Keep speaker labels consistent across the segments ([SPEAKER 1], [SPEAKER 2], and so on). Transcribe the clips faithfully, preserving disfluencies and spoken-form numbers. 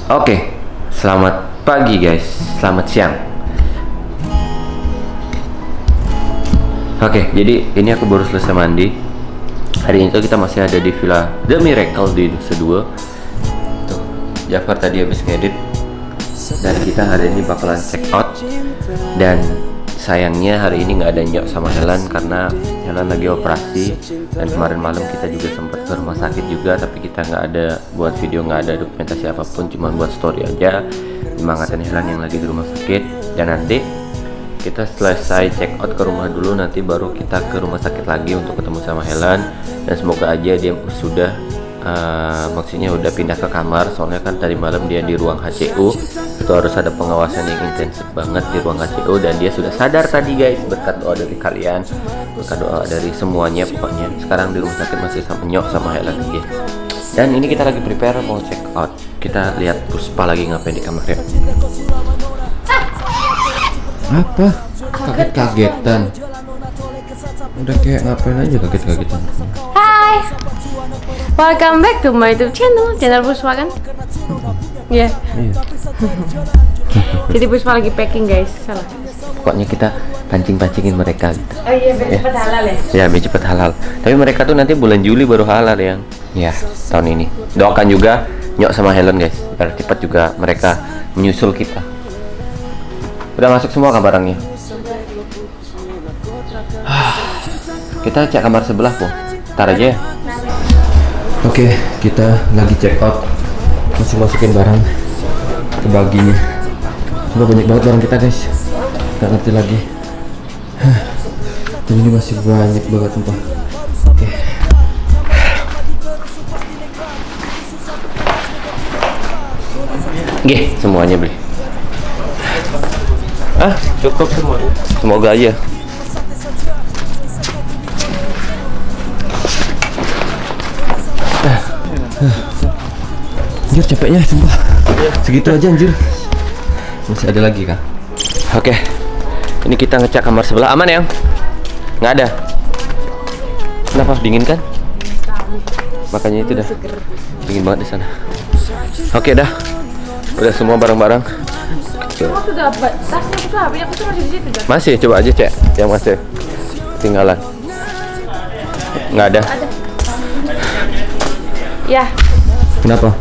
[SPEAKER 1] Oke, selamat pagi guys, selamat siang. Oke, jadi ini aku baru selesai mandi. Hari ini tuh kita masih ada di Villa The Miracle di Nusa Dua. Tuh, Jafar tadi habis ngedit. Dan kita hari ini bakalan check out. Dan sayangnya hari ini nggak ada Nyok sama Helen karena Helen lagi operasi. Dan kemarin malam kita juga sempat ke rumah sakit juga, tapi kita nggak ada buat video, nggak ada dokumentasi apapun, cuma buat story aja nyemangatin Helen yang lagi di rumah sakit. Dan nanti kita selesai check out ke rumah dulu, nanti baru kita ke rumah sakit lagi untuk ketemu sama Helen. Dan semoga aja dia sudah uh, maksudnya udah pindah ke kamar, soalnya kan tadi malam dia di ruang H C U, itu harus ada pengawasan yang intensif banget di ruang H C U. Dan dia sudah sadar tadi guys, berkat doa dari kalian, berkat doa dari semuanya. Pokoknya sekarang di rumah sakit masih sama Nyok sama Helen lagi. Dan ini kita lagi prepare mau check out. Kita lihat Puspa lagi ngapain di kamar ya. Apa? Kaget-kagetan. Udah kayak ngapain aja kaget-kagetan.
[SPEAKER 2] Hai, welcome back to my YouTube channel, channel Puspa kan? Iya. Yeah. Jadi Puspa lagi packing guys, salah.
[SPEAKER 1] Pokoknya kita pancing-pancingin mereka gitu.
[SPEAKER 2] Oh iya, biar cepet halal ya?
[SPEAKER 1] Ya, biar cepet halal. Tapi mereka tuh nanti bulan Juli baru halal yang. Ya, tahun ini. Doakan juga Nyok sama Helen guys, biar cepat juga mereka menyusul kita. Udah masuk semua kan barangnya? Kita cek kamar sebelah po. Ntar aja ya. Oke, kita lagi check out. Masih masukin barang ke baginya. Udah banyak banget barang kita guys. Gak ngerti lagi. Dan ini masih banyak banget sumpah. Oke. Oke, semuanya beli. Ah, cukup semua. Semoga aja. Anjir, capeknya sumpah. Segitu aja anjir. Masih ada lagi kah? Oke. Ini kita ngecek kamar sebelah, aman ya? Nggak ada. Kenapa? Dingin kan? Makanya itu dah. Dingin banget di sana. Oke dah. Udah semua barang-barang.
[SPEAKER 2] Semua sudah, tasnya aku sudah habis, aku sudah masih di situ dah.
[SPEAKER 1] Masih, coba aja cek yang masih ketinggalan. Nggak ada.
[SPEAKER 2] Ada. Ya.
[SPEAKER 1] Kenapa?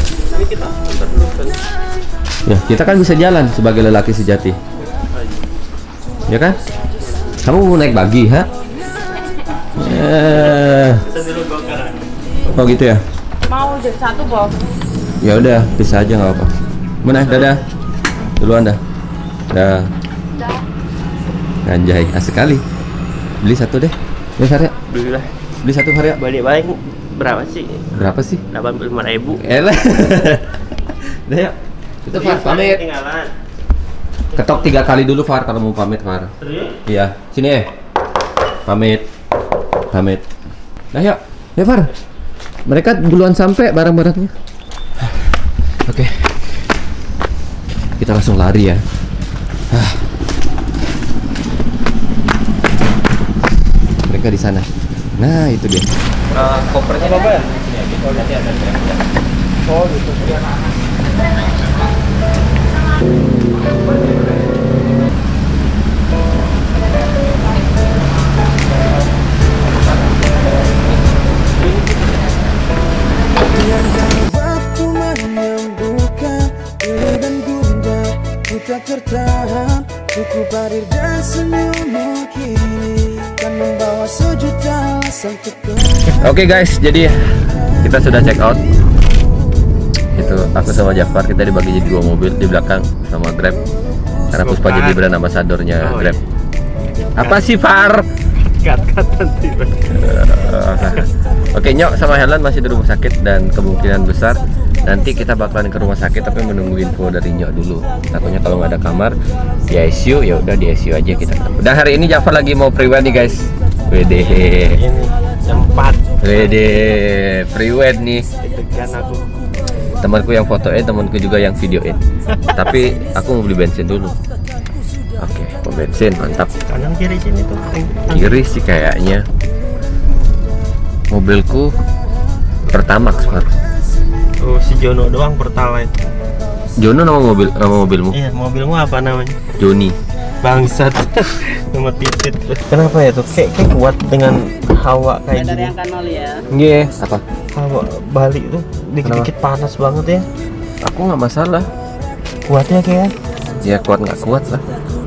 [SPEAKER 1] Ya, kita kan bisa jalan sebagai lelaki sejati. Ya kan? Kamu mau naik bagi, ha? Eh. Oh gitu ya?
[SPEAKER 2] Mau jadi satu bos.
[SPEAKER 1] Ya udah, bisa aja nggak apa. Mana? Dadah. Duluan dah. Dah. Anjay, asik kali. Beli satu deh. Ya Karya.
[SPEAKER 3] Beli lah.
[SPEAKER 1] Beli satu Karya.
[SPEAKER 3] Balik-balik berapa sih?
[SPEAKER 1] Berapa sih?
[SPEAKER 3] delapan puluh lima ribu.
[SPEAKER 1] Elah. Dah ya. Itu Far pamit.
[SPEAKER 3] Tinggalan.
[SPEAKER 1] Ketok tiga kali dulu Far kalau mau pamit Far. Iya, sini ya. Pamit. Pamit. Nah yuk. Ya Far. Mereka duluan sampai barang-barangnya. Oke. Kita langsung lari ya. Mereka di sana. Nah, itu dia. Uh, kopernya apa ya? Oh, nanti ada. Oh, gitu.
[SPEAKER 4] Waktu menyembuhkan diri dan gundah, ku tak tertahan, cukup hadir dan senyummu kini kan membawa sejuta alasan untuk.
[SPEAKER 1] Oke guys, jadi kita sudah check out. Itu aku sama Jafar, kita dibagi jadi dua mobil, di belakang sama Grab. Karena Puspa jadi brand ambasadornya Grab. Apa sih Far?
[SPEAKER 3] Kat-kat nanti.
[SPEAKER 1] Oke, Nyok sama Helen masih di rumah sakit dan kemungkinan besar nanti kita bakalan ke rumah sakit, tapi menunggu info dari Nyok dulu. Takutnya kalau nggak ada kamar di I C U, ya udah di I C U aja kita. Dan hari ini Jafar lagi mau pre-wed nih guys. Wede.
[SPEAKER 3] Ini jam empat.
[SPEAKER 1] Wede, pre-wed nih.
[SPEAKER 3] Deg-degan aku.
[SPEAKER 1] Temanku yang fotoin, temanku juga yang videoin. Tapi aku mau beli bensin dulu. Oke, mau bensin, mantap.
[SPEAKER 3] Kanan kiri sini tuh.
[SPEAKER 1] Kiri sih kayaknya. Mobilku Pertamax, Pak.
[SPEAKER 3] Oh, si Jono doang Pertalite.
[SPEAKER 1] Jono nama mobil, nama mobilmu?
[SPEAKER 3] Iya, mobilmu apa namanya?
[SPEAKER 1] Joni.
[SPEAKER 3] Bangsat. Nama titit. Kenapa ya tuh? Kayak kayak kuat dengan hawa kayak gini.
[SPEAKER 5] yang kanal ya.
[SPEAKER 1] Iya. Apa?
[SPEAKER 3] Hawa Bali tuh dikit-dikit panas banget ya.
[SPEAKER 1] Aku nggak masalah.
[SPEAKER 3] Kuatnya kayak.
[SPEAKER 1] Ya kuat nggak kuat lah.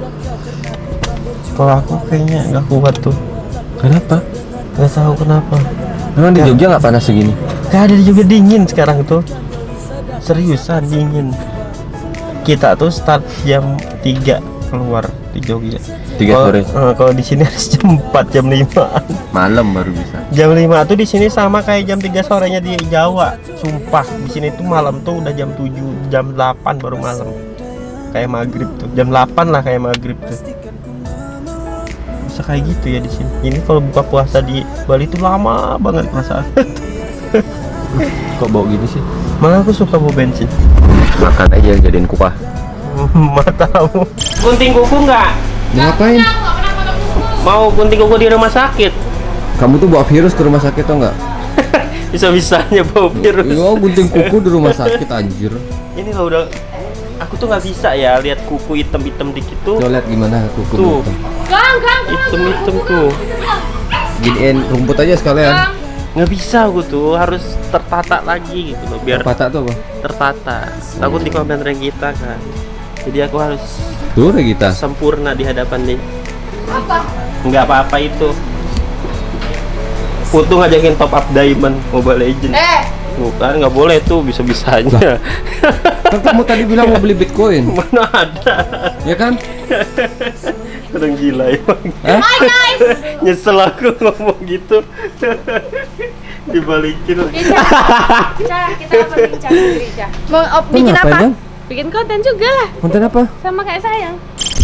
[SPEAKER 3] Kalau aku kayaknya nggak kuat tuh.
[SPEAKER 1] Kenapa?
[SPEAKER 3] Nggak tahu kenapa.
[SPEAKER 1] Memang di Jogja nggak panas segini?
[SPEAKER 3] Gak ada juga dingin sekarang tuh. Seriusan dingin. Kita tuh start jam tiga keluar di Jogja.
[SPEAKER 1] Tiga
[SPEAKER 3] Kalau-
[SPEAKER 1] sore.
[SPEAKER 3] eh, Kalau di sini harus jam empat, jam lima.
[SPEAKER 1] Malam baru bisa.
[SPEAKER 3] Jam lima tuh di sini sama kayak jam tiga sorenya di Jawa. Sumpah, di sini tuh malam tuh udah jam tujuh, jam delapan baru malam. Kayak maghrib tuh. Jam delapan lah kayak maghrib tuh. Bisa kayak gitu ya di sini. Ini kalau buka puasa di Bali tuh lama banget perasaan.
[SPEAKER 1] Kok bau gini sih?
[SPEAKER 3] Malah aku suka bau bensin.
[SPEAKER 1] Makan aja jadiin kuah.
[SPEAKER 3] Matamu.
[SPEAKER 5] Gunting kuku nggak?
[SPEAKER 1] Mau ngapain?
[SPEAKER 5] Mau gunting kuku di rumah sakit?
[SPEAKER 1] Kamu tuh bawa virus ke rumah sakit atau enggak?
[SPEAKER 5] Bisa-bisanya bau virus.
[SPEAKER 1] Oh, gunting kuku di rumah sakit anjir.
[SPEAKER 3] Ini loh udah. Aku tuh nggak bisa ya lihat kuku hitam-hitam dikit tuh.
[SPEAKER 1] Coba lihat gimana kuku
[SPEAKER 3] Tuh.
[SPEAKER 1] hitam.
[SPEAKER 3] Hitam-hitam tuh.
[SPEAKER 1] Giniin rumput aja sekalian.
[SPEAKER 3] Nggak bisa aku tuh, harus tertata lagi gitu loh biar
[SPEAKER 1] Patah tuh apa?
[SPEAKER 3] tertata. Takut di komen kita kan. Jadi aku harus
[SPEAKER 1] Tuh kita.
[SPEAKER 3] sempurna di hadapan dia. Apa? Nggak apa-apa itu. Putu ngajakin top up diamond Mobile Legends.
[SPEAKER 2] Eh,
[SPEAKER 3] Bukan, nggak boleh tuh, bisa-bisanya.
[SPEAKER 1] Kan kamu tadi bilang mau beli Bitcoin.
[SPEAKER 3] Mana ada?
[SPEAKER 1] Ya kan?
[SPEAKER 3] Orang gila emang.
[SPEAKER 1] Hah?
[SPEAKER 3] Nyesel aku ngomong gitu. Dibalikin.
[SPEAKER 2] Cah, kita berbincang sendiri, Cah. Mau op,
[SPEAKER 1] Lu
[SPEAKER 2] bikin
[SPEAKER 1] ngapain,
[SPEAKER 2] apa?
[SPEAKER 1] Bang?
[SPEAKER 2] Bikin konten juga lah,
[SPEAKER 1] Konten apa?
[SPEAKER 2] sama kayak sayang.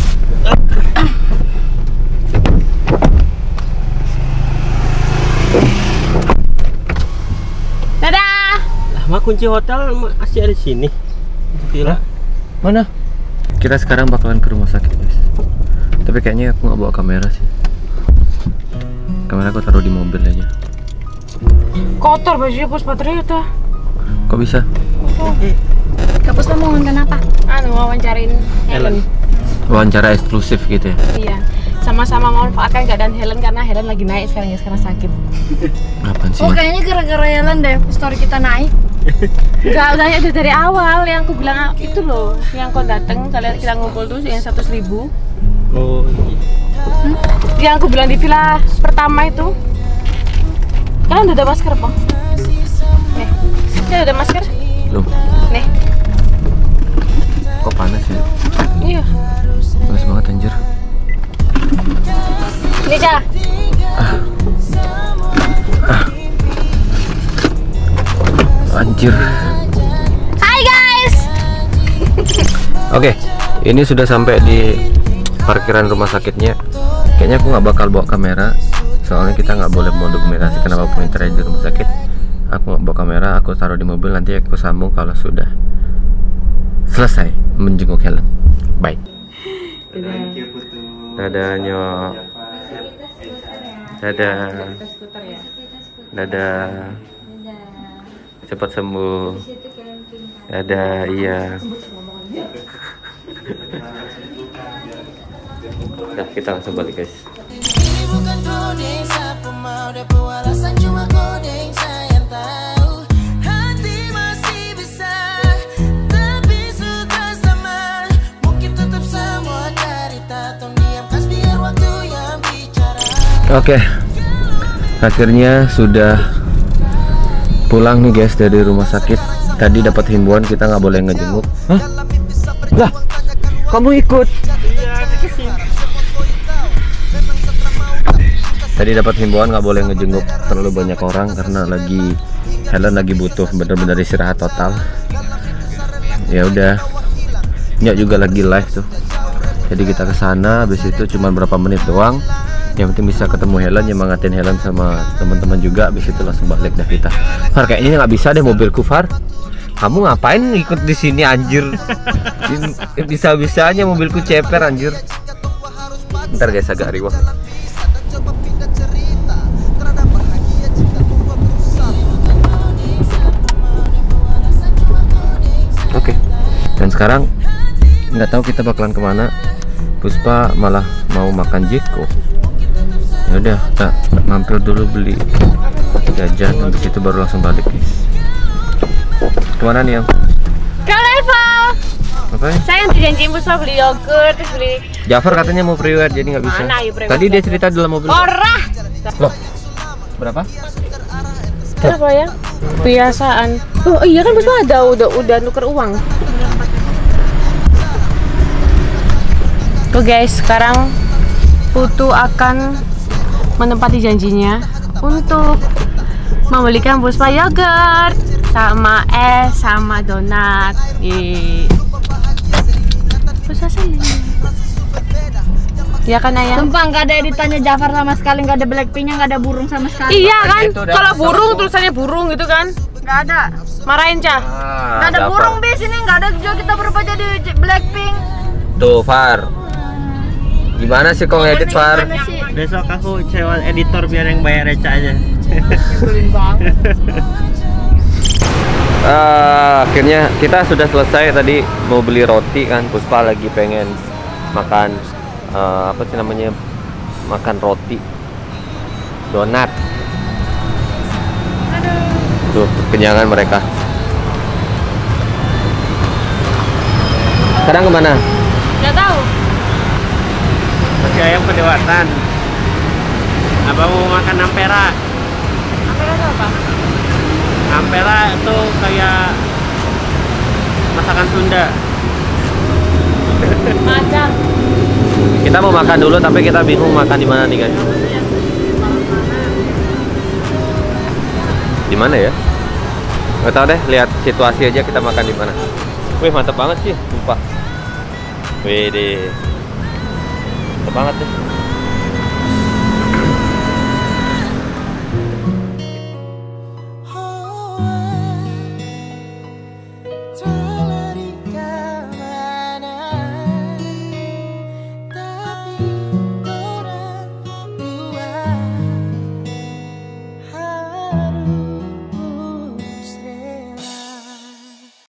[SPEAKER 2] Dadah.
[SPEAKER 3] Lama kunci hotel masih ada di sini. Gila.
[SPEAKER 1] Mana? Kita sekarang bakalan ke rumah sakit, guys. Tapi kayaknya aku nggak bawa kamera sih. Kamera aku taruh di mobil aja.
[SPEAKER 2] Kotor bajunya Puspa ternyata.
[SPEAKER 1] Kok bisa?
[SPEAKER 2] Kak Puspa mau ngomongin apa? Anu, wawancarain Helen.
[SPEAKER 1] Wawancara eksklusif gitu ya?
[SPEAKER 2] Iya. Sama-sama memanfaatkan keadaan Helen karena Helen lagi naik sekarang ya, sekarang sakit.
[SPEAKER 1] Apaan sih?
[SPEAKER 6] Oh kayaknya gara-gara Helen deh story kita naik.
[SPEAKER 2] Enggak, udah itu dari awal yang aku bilang itu loh, yang kau dateng kalian kita ngumpul tuh yang seratus ribu.
[SPEAKER 3] Oh iya.
[SPEAKER 2] Hmm? Yang aku bilang di villa pertama itu. Kalian udah ada masker apa? Nih, kalian udah masker?
[SPEAKER 1] Belum.
[SPEAKER 2] Nih,
[SPEAKER 1] Kok panas ya?
[SPEAKER 2] iya.
[SPEAKER 1] Panas banget anjir.
[SPEAKER 2] Ini Cah.
[SPEAKER 1] Anjir.
[SPEAKER 2] Hai guys.
[SPEAKER 1] Oke, ini sudah sampai di parkiran rumah sakitnya. Kayaknya aku nggak bakal bawa kamera, soalnya kita nggak boleh mendokumentasi kenapa pengintai di rumah sakit. Aku nggak bawa kamera, aku taruh di mobil, nanti aku sambung kalau sudah selesai menjenguk Helen. Bye. Dadah nyok. Dadah. Dadah. Cepat sembuh. Dadah, iya. Nah, kita langsung balik guys.
[SPEAKER 7] Ini bukan koding, siapa mau dapat alasan cuma koding saya tahu hati masih bisa tapi suka sama mungkin tetap semua cerita tong diam kas biar waktu yang bicara.
[SPEAKER 1] Oke, akhirnya sudah pulang nih guys dari rumah sakit. Tadi dapat himbauan kita nggak boleh ngejenguk. Hah? Lah, kamu ikut? Tadi dapat himbauan nggak boleh ngejenguk terlalu banyak orang karena lagi Helen lagi butuh bener-bener istirahat total. Ya udah, Nyok juga lagi live tuh. Jadi kita ke sana, habis itu cuma berapa menit doang. Yang penting bisa ketemu Helen, nyemangatin Helen sama teman-teman juga. Habis itu langsung balik dah kita. Far, kayaknya nggak bisa deh mobilku, Far. Kamu ngapain ikut di sini anjir? Bisa-bisanya mobilku ceper anjir. Bentar guys, agak riwah. Oke. Dan sekarang nggak tahu kita bakalan kemana. Puspa malah mau makan Jeko. Ya udah, kita mampir dulu beli jajan, habis itu baru langsung balik guys. Kemana nih yang?
[SPEAKER 2] Ke level.
[SPEAKER 1] Ngapain?
[SPEAKER 2] Saya yang dijanjiin Puspa beli yogurt, terus beli.
[SPEAKER 1] Jafar katanya mau priwet jadi nggak bisa.
[SPEAKER 2] Mana, ya, priwet?
[SPEAKER 1] Tadi dia cerita dalam mobil.
[SPEAKER 2] Orah.
[SPEAKER 1] Loh, berapa?
[SPEAKER 2] Kenapa ya? Kebiasaan. Oh iya kan Puspa ada udah udah nuker uang. Tuh guys, sekarang Putu akan menempati janjinya untuk membelikan Puspa yogurt sama es sama donat. Ih. Puspa seneng. Ya kan ayah?
[SPEAKER 6] Sumpah nggak ada editannya Jafar sama sekali, nggak ada Blackpinknya, nggak ada burung sama sekali.
[SPEAKER 2] Iya kan?
[SPEAKER 1] Itu udah
[SPEAKER 2] Kalau
[SPEAKER 1] kesel
[SPEAKER 2] burung
[SPEAKER 1] tuh.
[SPEAKER 2] tulisannya burung gitu kan?
[SPEAKER 6] Nggak ada,
[SPEAKER 2] Marahin Cah.
[SPEAKER 1] Ah,
[SPEAKER 6] nggak ada
[SPEAKER 1] Jafar.
[SPEAKER 6] burung di sini, nggak ada juga kita berubah jadi Blackpink.
[SPEAKER 1] Tuh, Far. Gimana sih kok ngedit, Far?
[SPEAKER 6] Gimana sih?
[SPEAKER 3] Besok aku sewa editor biar yang bayar Eca aja.
[SPEAKER 6] Nyebelin banget.
[SPEAKER 1] Ah, akhirnya kita sudah selesai tadi mau beli roti kan. Puspa lagi pengen makan eh, apa sih namanya, makan roti donat. Tuh kenyangan mereka. Sekarang kemana?
[SPEAKER 2] Nggak tahu.
[SPEAKER 3] Masih ayam kedewatan. Apa mau makan ampera?
[SPEAKER 2] Ampera itu apa?
[SPEAKER 3] Ampera itu kayak masakan Sunda.
[SPEAKER 2] Macam.
[SPEAKER 1] Kita mau makan dulu tapi kita bingung makan di mana nih guys. Di mana ya? Nggak tahu deh, lihat situasi aja kita makan di mana. Wih, mantap banget sih, lupa. Wih deh. Mantap banget deh.